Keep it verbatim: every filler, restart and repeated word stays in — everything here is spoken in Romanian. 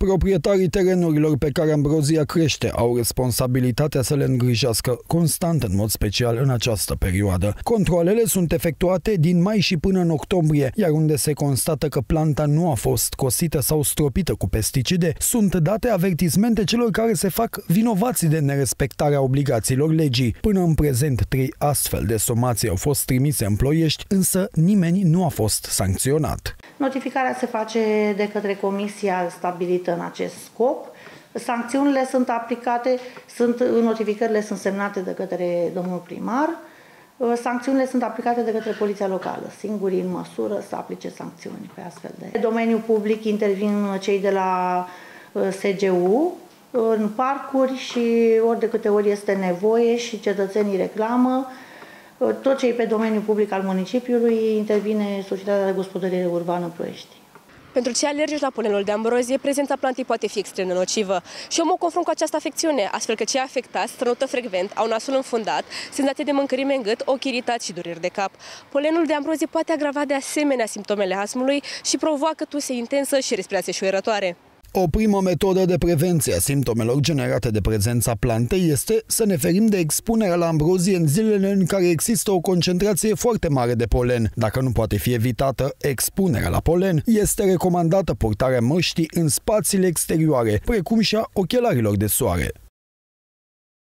Proprietarii terenurilor pe care ambrozia crește au responsabilitatea să le îngrijească constant, în mod special în această perioadă. Controalele sunt efectuate din mai și până în octombrie, iar unde se constată că planta nu a fost cosită sau stropită cu pesticide, sunt date avertismente celor care se fac vinovați de nerespectarea obligațiilor legii. Până în prezent, trei astfel de somații au fost trimise în Ploiești, însă nimeni nu a fost sancționat. Notificarea se face de către comisia stabilită în acest scop. Sancțiunile sunt aplicate, sunt, notificările sunt semnate de către domnul primar. Sancțiunile sunt aplicate de către poliția locală, singurii în măsură să aplice sancțiuni pe astfel de. În domeniul public intervin cei de la S G U în parcuri și ori de câte ori este nevoie și cetățenii reclamă. Tot ce e pe domeniul public al municipiului intervine Societatea de Gospodărire Urbană Ploiești. Pentru cei alergici la polenul de ambrozie, prezența plantei poate fi extrem de nocivă. Și eu mă confrunt cu această afecțiune, astfel că cei afectați strănută frecvent, au nasul înfundat, senzație de mâncărime în gât, ochi iritați și dureri de cap. Polenul de ambrozie poate agrava de asemenea simptomele astmului și provoacă tuse intensă și respirație șuierătoare. O primă metodă de prevenție a simptomelor generate de prezența plantei este să ne ferim de expunerea la ambrozie în zilele în care există o concentrație foarte mare de polen. Dacă nu poate fi evitată expunerea la polen, este recomandată purtarea măștii în spațiile exterioare, precum și a ochelarilor de soare.